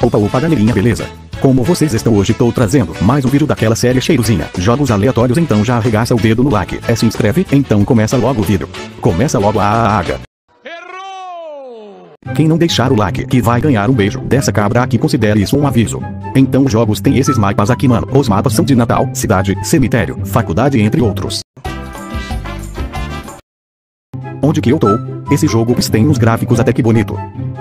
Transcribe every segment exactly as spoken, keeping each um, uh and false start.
Opa, opa, galerinha, beleza? Como vocês estão hoje? Tô trazendo mais um vídeo daquela série cheirosinha. Jogos aleatórios, então já arregaça o dedo no like. É, se inscreve? Então começa logo o vídeo. Começa logo a aga. Quem não deixar o like, que vai ganhar um beijo dessa cabra aqui, considere isso um aviso. Então os jogos tem esses mapas aqui, mano. Os mapas são de Natal, cidade, cemitério, faculdade, entre outros. Onde que eu tô? Esse jogo tem uns gráficos até que bonito.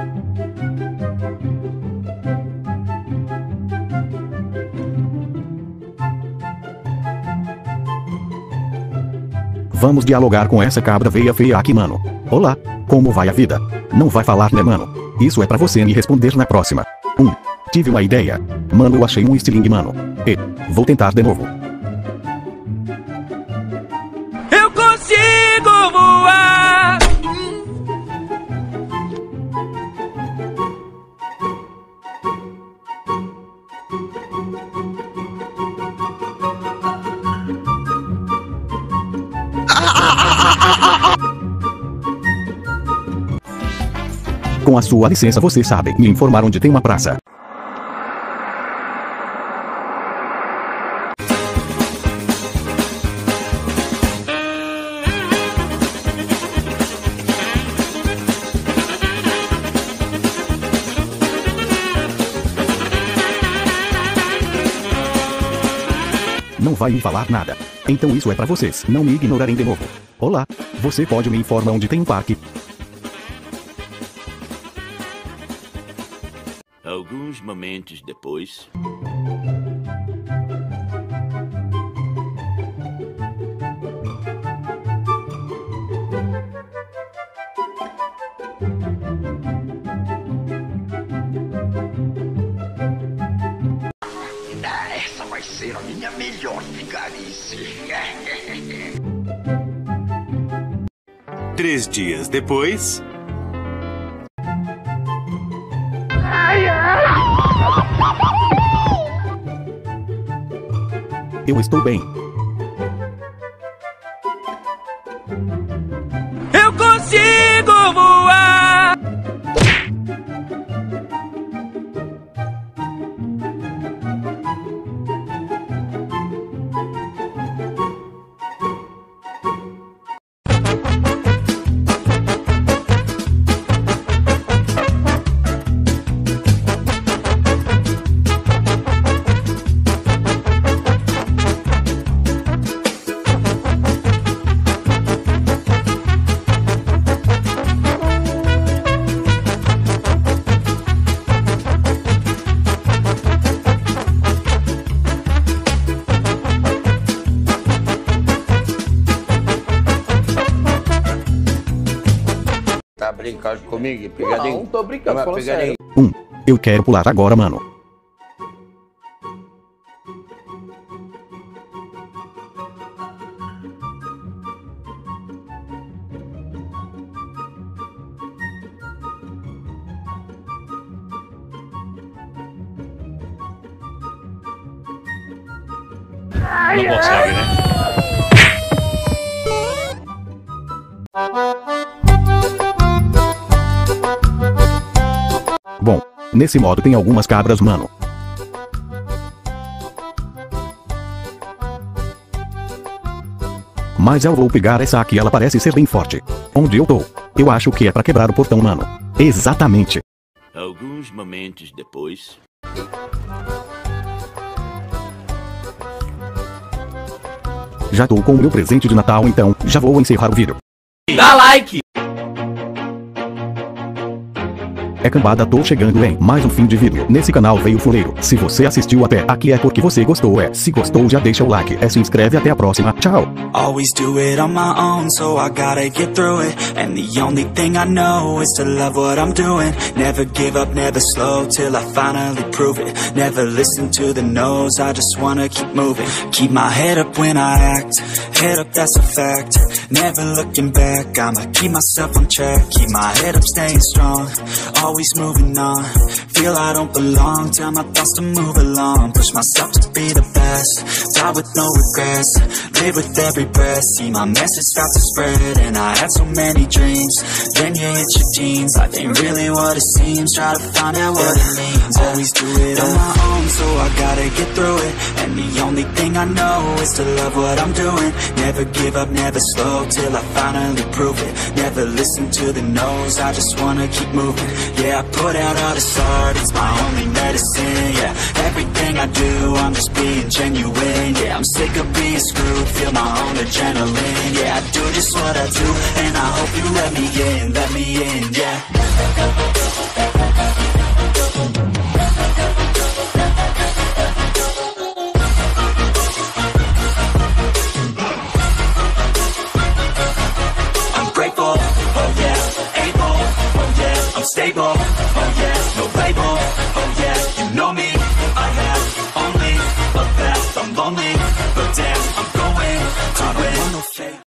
Vamos dialogar com essa cabra veia feia aqui, mano. Olá, como vai a vida? Não vai falar, né, mano? Isso é pra você me responder na próxima. um. Tive uma ideia. Mano, eu achei um estilingue, mano. E vou tentar de novo. Eu consigo voar! Com a sua licença, você sabe me informar onde tem uma praça. Não vai me falar nada. Então isso é pra vocês não me ignorarem de novo. Olá, você pode me informar onde tem um parque? Alguns momentos depois. Essa vai ser a minha melhor vigarice. Três dias depois. Eu estou bem. Eu consigo voar! Tá brincando comigo? Pegadinho? Não, tô brincando, falando sério. um. Eu quero pular agora, mano. Não consegue, né? Bom, nesse modo tem algumas cabras, mano. Mas eu vou pegar essa aqui, ela parece ser bem forte. Onde eu tô? Eu acho que é pra quebrar o portão, mano. Exatamente. Alguns momentos depois. Já tô com o meu presente de Natal, então já vou encerrar o vídeo. Dá like! É cambada, tô chegando em mais um fim de vídeo. Nesse canal veio fuleiro. Se você assistiu até aqui é porque você gostou. É, se gostou já deixa o like. É, se inscreve, até a próxima. Tchau. Always do it on my own, so I gotta get through it. And the only thing I know is to love what I'm doing. Never give up, never slow, till I finally prove it. Never listen to the no's, I just wanna keep moving. Keep my head up when I act, head up, that's a fact. Never looking back, I'ma keep myself on track. Keep my head up, staying strong. Always always moving on. Feel I don't belong, tell my thoughts to move along. Push myself to be the best, die with no regrets. Live with every breath, see my message start to spread. And I had so many dreams, then you hit your teens. Life ain't really what it seems, try to find out what it means. Always do it on my own, so I gotta get through it. And the only thing I know is to love what I'm doing. Never give up, never slow, till I finally prove it. Never listen to the no's, I just wanna keep moving. Yeah, I put out all this art, it's my only medicine. Yeah, everything I do, I'm just being genuine. Yeah, I'm sick of being screwed, feel my own adrenaline. Yeah, I do just what I do, and I hope you let me in, let me in, yeah. I'm grateful, oh yeah, able, oh yeah, I'm stable.